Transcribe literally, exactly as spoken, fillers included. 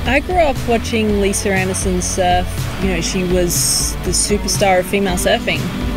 I grew up watching Lisa Andersen surf. You know, she was the superstar of female surfing.